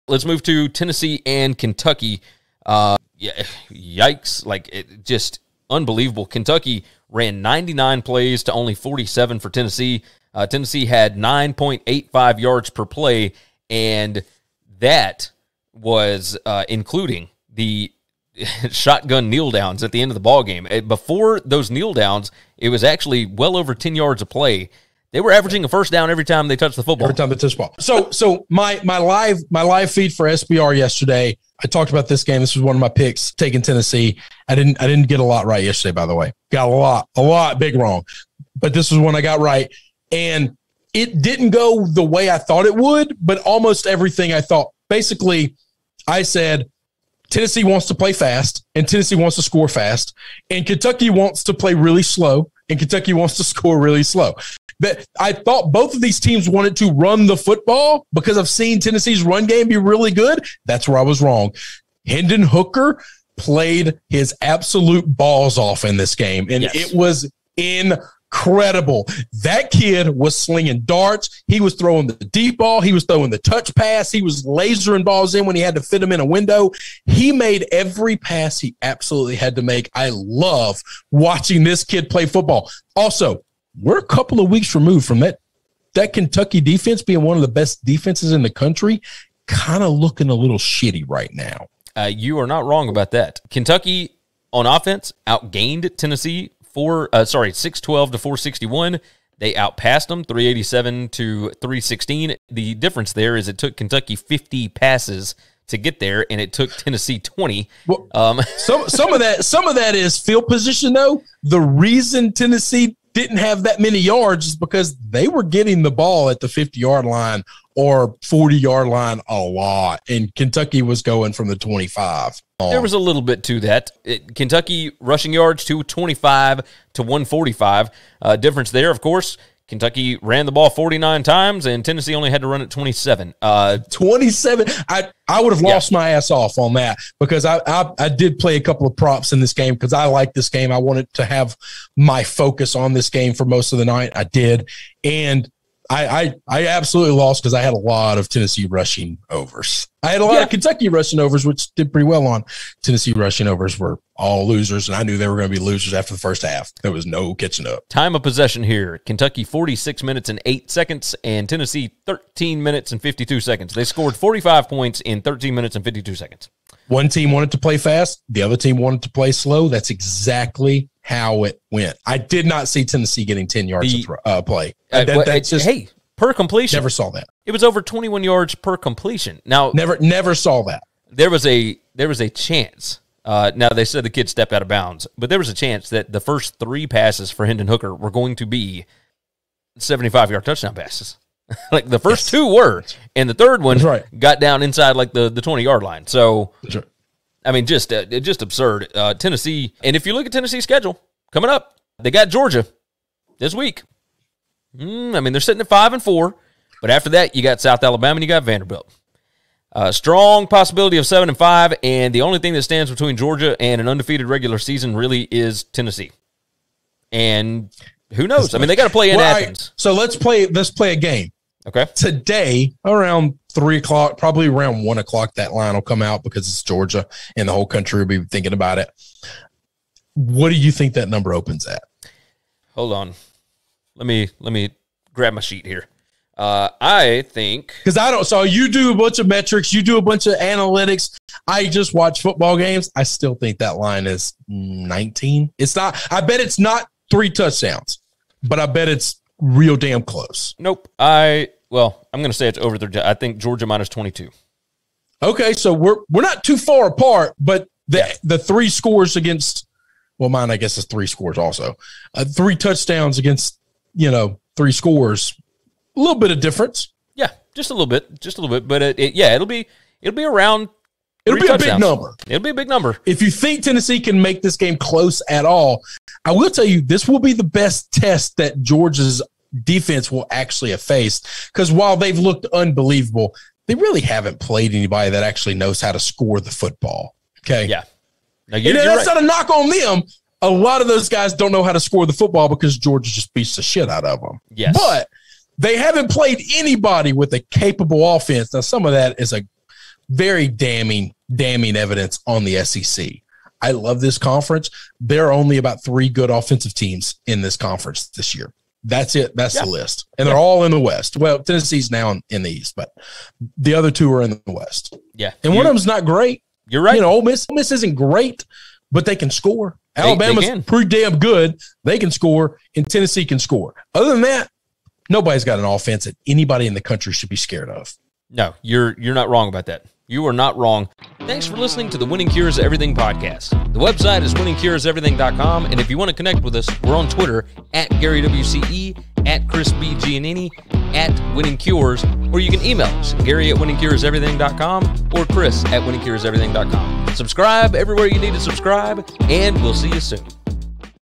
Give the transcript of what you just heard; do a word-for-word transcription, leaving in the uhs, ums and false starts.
let's move to Tennessee and Kentucky. Uh, yeah, yikes. Like, it just unbelievable. Kentucky ran ninety-nine plays to only forty-seven for Tennessee. Uh, Tennessee had nine point eight five yards per play, and that was uh, including the shotgun kneel downs at the end of the ball game. Before those kneel downs, it was actually well over ten yards a play. They were averaging a first down every time they touched the football. Every time they touched the ball. So, so my my live my live feed for S B R yesterday, I talked about this game. This was one of my picks, taking Tennessee. I didn't I didn't get a lot right yesterday, by the way. Got a lot, a lot big wrong. But this was one I got right. And it didn't go the way I thought it would, but almost everything I thought. Basically, I said Tennessee wants to play fast, and Tennessee wants to score fast, and Kentucky wants to play really slow, and Kentucky wants to score really slow. But I thought both of these teams wanted to run the football because I've seen Tennessee's run game be really good. That's where I was wrong. Hendon Hooker played his absolute balls off in this game, and yes. It was incredible. That kid was slinging darts. He was throwing the deep ball. He was throwing the touch pass. He was lasering balls in when he had to fit them in a window. He made every pass he absolutely had to make. I love watching this kid play football. Also, we're a couple of weeks removed from that, that Kentucky defense being one of the best defenses in the country, kind of looking a little shitty right now. Uh, you are not wrong about that. Kentucky on offense outgained Tennessee four, uh, sorry, six twelve to four sixty-one. They outpassed them three eighty-seven to three sixteen. The difference there is it took Kentucky fifty passes to get there, and it took Tennessee twenty. Well, um, some some of that some of that is field position, though. The reason Tennessee didn't have that many yards is because they were getting the ball at the fifty-yard line or forty-yard line a lot, and Kentucky was going from the twenty-five. There was a little bit to that. It, Kentucky rushing yards two twenty-five to one forty-five. Uh, difference there, of course, Kentucky ran the ball forty-nine times, and Tennessee only had to run it twenty-seven. Uh, twenty-seven? I, I would have lost yeah. my ass off on that because I, I, I did play a couple of props in this game because I like this game. I wanted to have my focus on this game for most of the night. I did. And I, I, I absolutely lost because I had a lot of Tennessee rushing overs. I had a lot yeah. of Kentucky rushing overs, which did pretty well on. Tennessee rushing overs were all losers, and I knew they were going to be losers after the first half. There was no catching up. Time of possession here. Kentucky forty-six minutes and eight seconds, and Tennessee thirteen minutes and fifty-two seconds. They scored forty-five points in thirteen minutes and fifty-two seconds. One team wanted to play fast. The other team wanted to play slow. That's exactly how it went. I did not see Tennessee getting ten yards the, of uh, play. Uh, that, that's just, hey, per completion. Never saw that. It was over twenty-one yards per completion. Now, never, never saw that. There was a there was a chance. Uh, now they said the kid stepped out of bounds, but there was a chance that the first three passes for Hendon Hooker were going to be seventy-five yard touchdown passes. Like the first yes. two were, and the third one right. got down inside like the the twenty yard line. So, right. I mean, just uh, just absurd. Uh, Tennessee, and if you look at Tennessee's schedule coming up, they got Georgia this week. Mm, I mean, they're sitting at five and four, but after that, you got South Alabama and you got Vanderbilt. Uh, strong possibility of seven and five, and the only thing that stands between Georgia and an undefeated regular season really is Tennessee. And who knows? I mean, they got to play in well, Athens. I, so let's play. Let's play a game. Okay. Today, around three o'clock, probably around one o'clock, that line will come out because it's Georgia, and the whole country will be thinking about it. What do you think that number opens at? Hold on. Let me let me grab my sheet here. Uh, I think because I don't. So you do a bunch of metrics, you do a bunch of analytics. I just watch football games. I still think that line is nineteen. It's not. I bet it's not three touchdowns, but I bet it's real damn close. Nope. I well, I'm going to say it's over there. I think Georgia minus twenty-two. Okay, so we're we're not too far apart, but the yeah. the three scores against. Well, mine I guess is three scores also. Uh, three touchdowns against. You know, three scores, a little bit of difference. Yeah, just a little bit, just a little bit. But it, it, yeah, it'll be it'll be around. It'll be touchdowns. a big number. It'll be a big number. If you think Tennessee can make this game close at all, I will tell you this will be the best test that Georgia's defense will actually have faced. Because while they've looked unbelievable, they really haven't played anybody that actually knows how to score the football. Okay. Yeah. Now, you're, and that's right. Not a knock on them. A lot of those guys don't know how to score the football because Georgia just beats the shit out of them. Yes. But they haven't played anybody with a capable offense. Now, some of that is a very damning, damning evidence on the S E C. I love this conference. There are only about three good offensive teams in this conference this year. That's it. That's yeah. the list. And they're yeah. all in the West. Well, Tennessee's now in, in the East, but the other two are in the West. Yeah. And one of them's not great. You're right. You know, Ole Miss, Ole Miss isn't great, but they can score. They, Alabama's they pretty damn good. They can score, and Tennessee can score. Other than that, nobody's got an offense that anybody in the country should be scared of. No, you're you're not wrong about that. You are not wrong. Thanks for listening to the Winning Cures Everything podcast. The website is winning cures everything dot com, and if you want to connect with us, we're on Twitter at Gary W C E, at Chris B. Giannini, at Winning Cures, or you can email us, Gary at winning cures everything dot com or Chris at winning cures everything dot com. Subscribe everywhere you need to subscribe, and we'll see you soon.